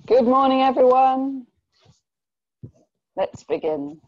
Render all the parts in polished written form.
Good morning, everyone. Let's begin.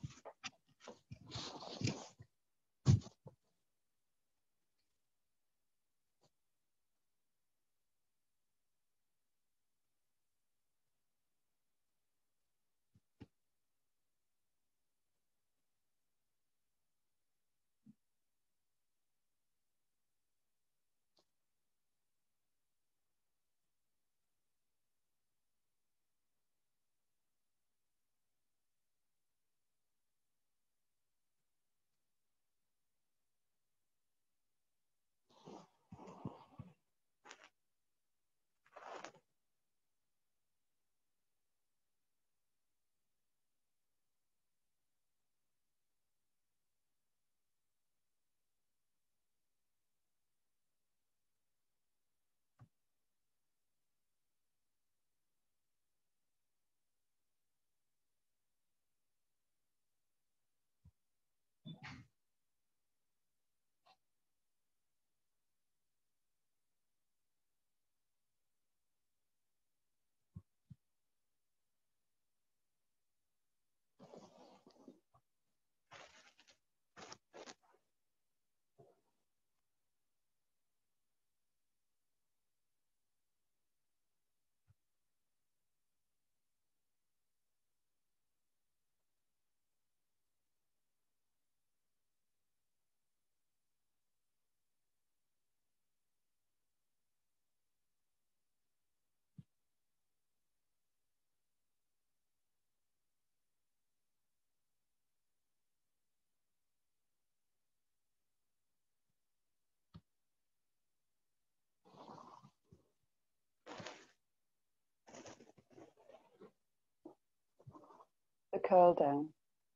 The curl down.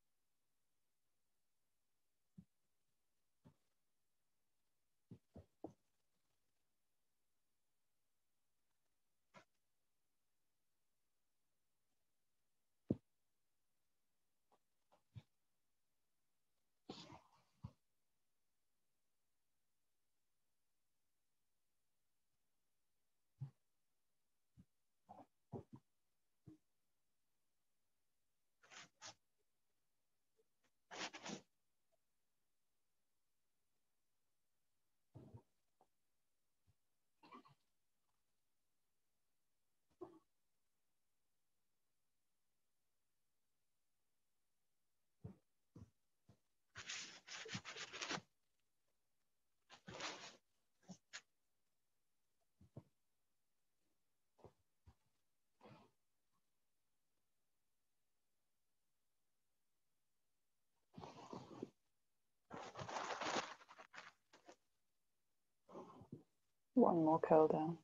One more curl down.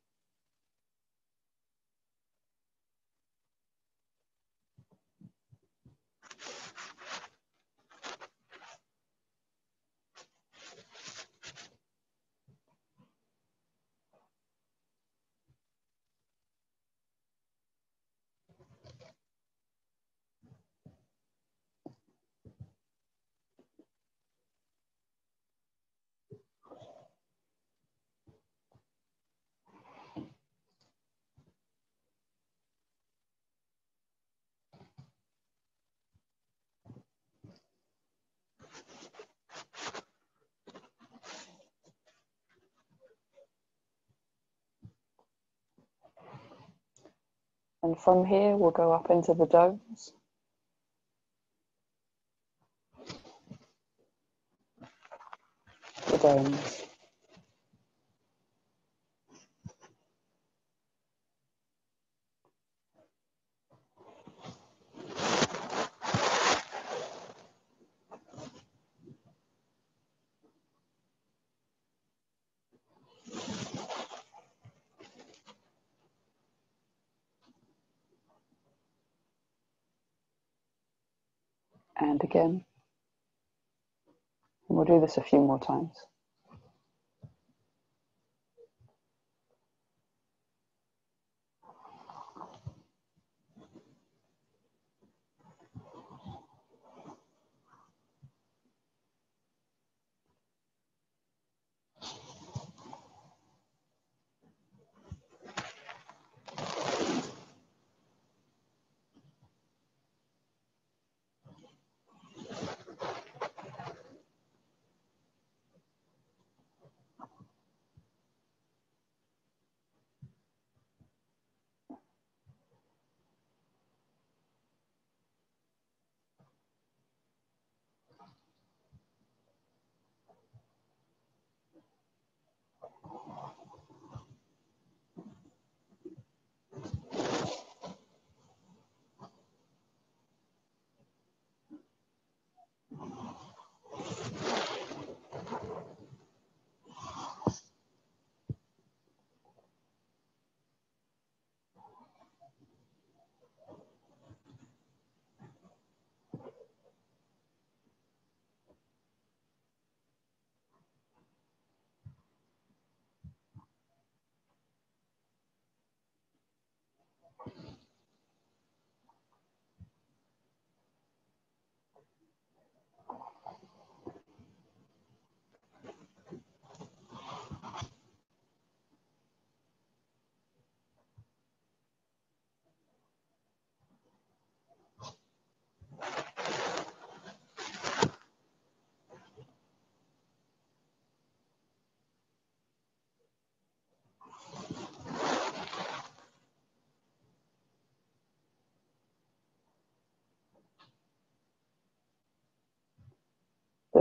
And from here, we'll go up into the domes. The domes. And again. And we'll do this a few more times.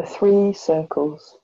3 circles.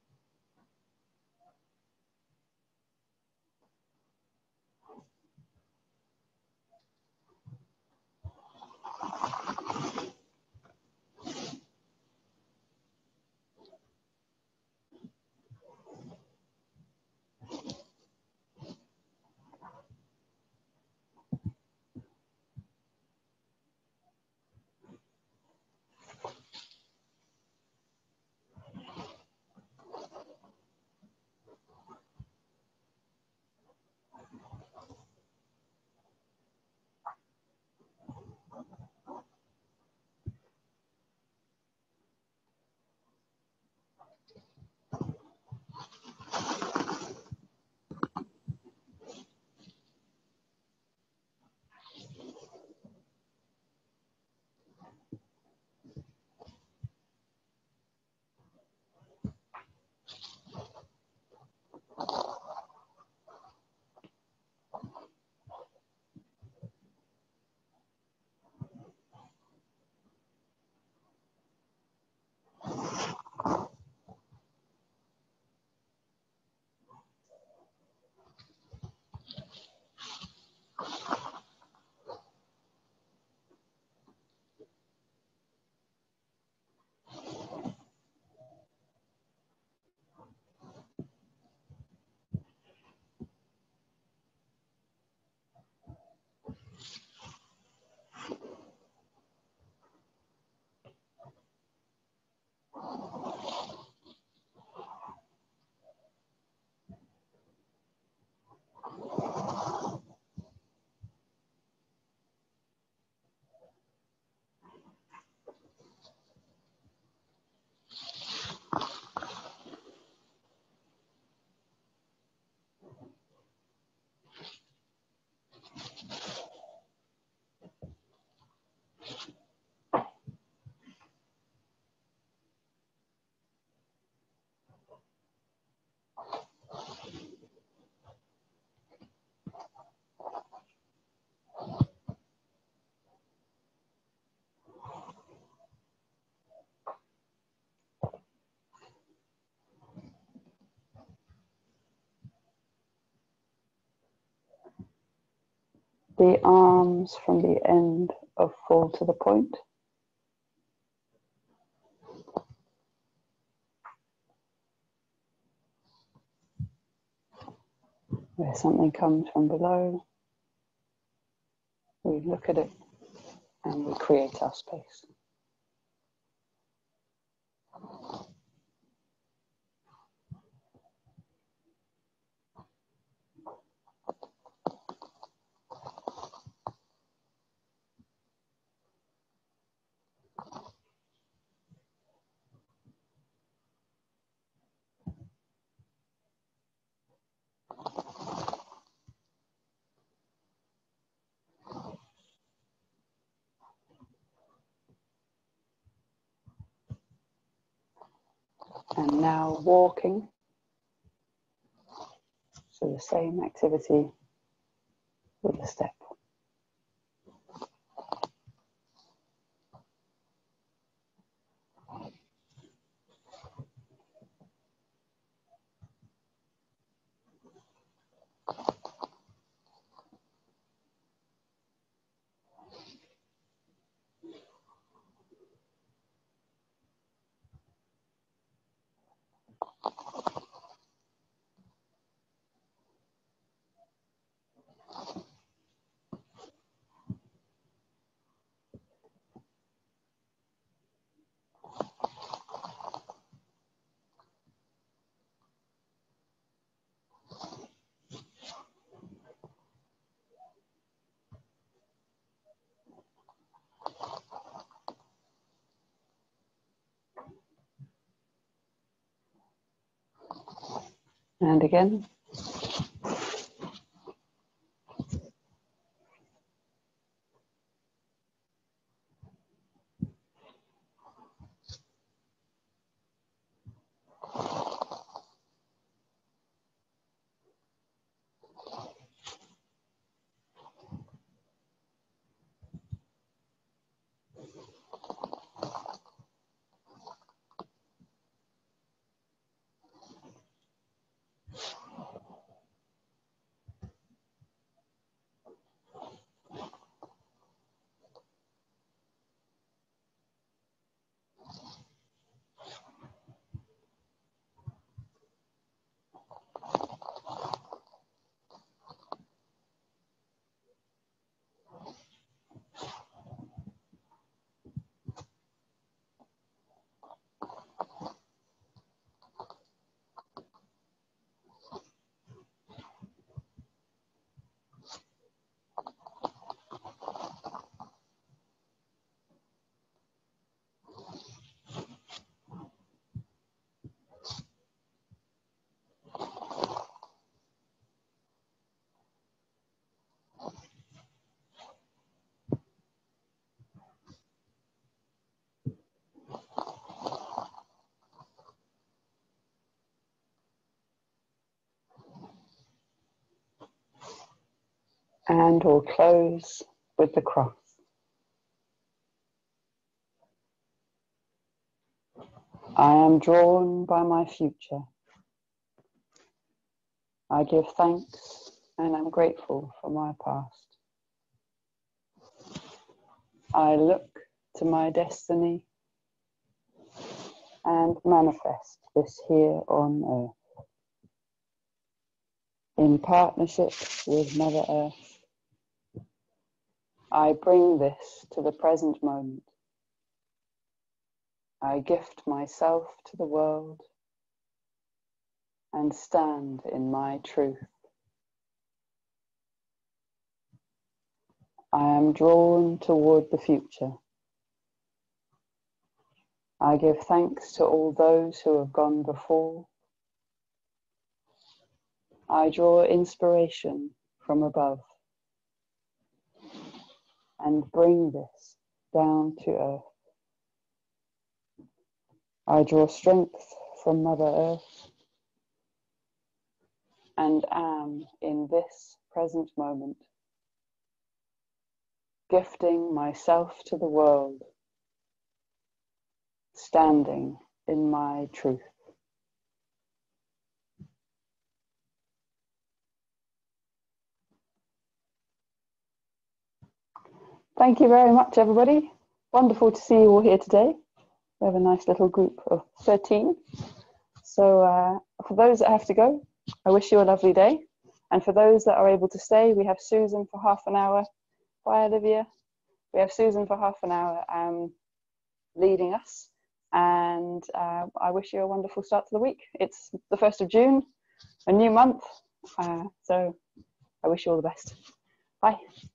The arms from the end of fall to the point. Where something comes from below, we look at it and we create our space. And now walking, so the same activity with a step. And again. And we'll close with the cross. I am drawn by my future. I give thanks and am grateful for my past. I look to my destiny and manifest this here on earth. In partnership with Mother Earth, I bring this to the present moment. I gift myself to the world and stand in my truth. I am drawn toward the future. I give thanks to all those who have gone before. I draw inspiration from above and bring this down to earth. I draw strength from Mother Earth and am in this present moment, gifting myself to the world, standing in my truth. Thank you very much, everybody. Wonderful to see you all here today. We have a nice little group of 13. So for those that have to go, I wish you a lovely day. And for those that are able to stay, we have Susan for half an hour. Bye, Olivia. We have Susan for half an hour leading us. And I wish you a wonderful start to the week. It's the 1st of June, a new month. So I wish you all the best. Bye.